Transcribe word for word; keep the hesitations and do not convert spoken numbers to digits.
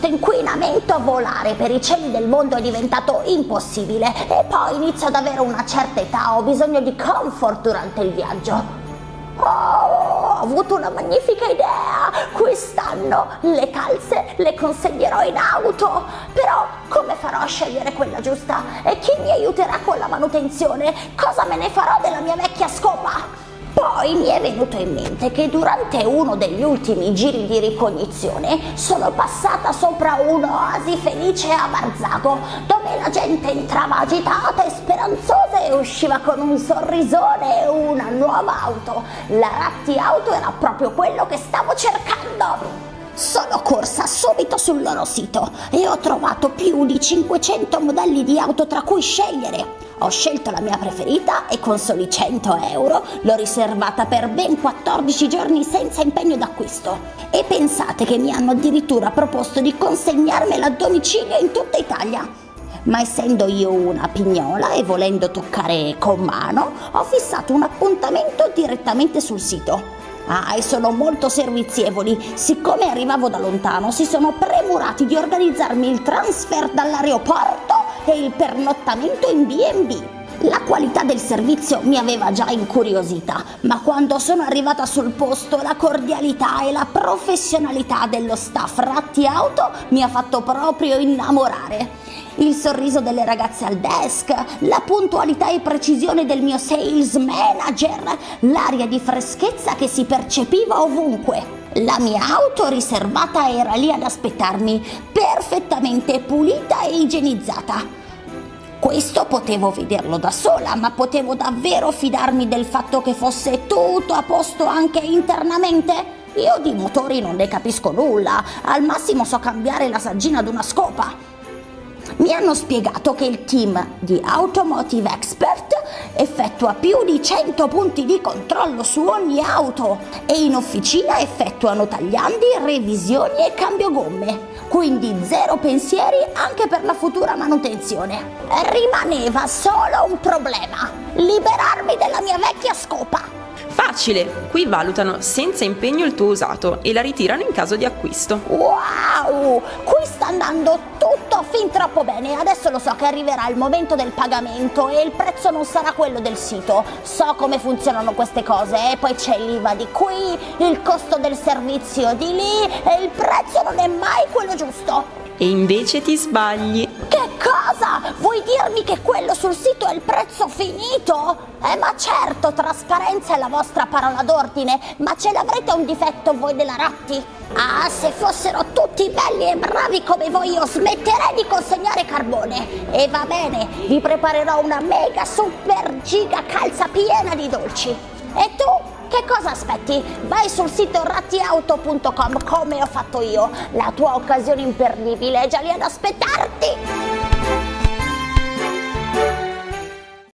questo inquinamento, volare per i cieli del mondo è diventato impossibile e poi inizio ad avere una certa età, ho bisogno di comfort durante il viaggio. Oh, ho avuto una magnifica idea! Quest'anno le calze le consegnerò in auto, però come farò a scegliere quella giusta? E chi mi aiuterà con la manutenzione? Cosa me ne farò della mia vecchia scopa? Poi mi è venuto in mente che durante uno degli ultimi giri di ricognizione sono passata sopra un'oasi felice a Marzago, dove la gente entrava agitata e speranzosa e usciva con un sorrisone e una nuova auto. La Ratti Auto era proprio quello che stavo cercando. Sono corsa subito sul loro sito e ho trovato più di cinquecento modelli di auto tra cui scegliere. Ho scelto la mia preferita e con soli cento euro l'ho riservata per ben quattordici giorni senza impegno d'acquisto. E pensate che mi hanno addirittura proposto di consegnarmela a domicilio in tutta Italia. Ma essendo io una pignola e volendo toccare con mano, ho fissato un appuntamento direttamente sul sito. Ah, e sono molto servizievoli. Siccome arrivavo da lontano, si sono premurati di organizzarmi il transfer dall'aeroporto e il pernottamento in bi e bi. La qualità del servizio mi aveva già incuriosita, ma quando sono arrivata sul posto, la cordialità e la professionalità dello staff Ratti Auto mi ha fatto proprio innamorare. Il sorriso delle ragazze al desk, la puntualità e precisione del mio sales manager, l'aria di freschezza che si percepiva ovunque. La mia auto riservata era lì ad aspettarmi, perfettamente pulita e igienizzata. Questo potevo vederlo da sola, ma potevo davvero fidarmi del fatto che fosse tutto a posto anche internamente? Io di motori non ne capisco nulla, al massimo so cambiare la saggina ad una scopa. Mi hanno spiegato che il team di Automotive Expert effettua più di cento punti di controllo su ogni auto e in officina effettuano tagliandi, revisioni e cambio gomme. Quindi zero pensieri anche per la futura manutenzione. Rimaneva solo un problema: liberarmi della mia vecchia scopa. Facile, qui valutano senza impegno il tuo usato e la ritirano in caso di acquisto. Wow, qui sta andando tutto fin troppo bene. Adesso lo so che arriverà il momento del pagamento e il prezzo non sarà quello del sito. So come funzionano queste cose e poi c'è l'I V A di qui, il costo del servizio di lì e il prezzo non è mai quello giusto. E invece ti sbagli. Che cosa? Vuoi dirmi che quello sul sito è il prezzo finito? Eh ma certo, trasparenza è la vostra parola d'ordine, ma ce l'avrete un difetto voi della Ratti? Ah, se fossero tutti belli e bravi come voi io smetterei di consegnare carbone. E va bene, vi preparerò una mega super giga calza piena di dolci. E tu? Che cosa aspetti? Vai sul sito ratti auto punto com come ho fatto io. La tua occasione imperdibile è già lì ad aspettarti.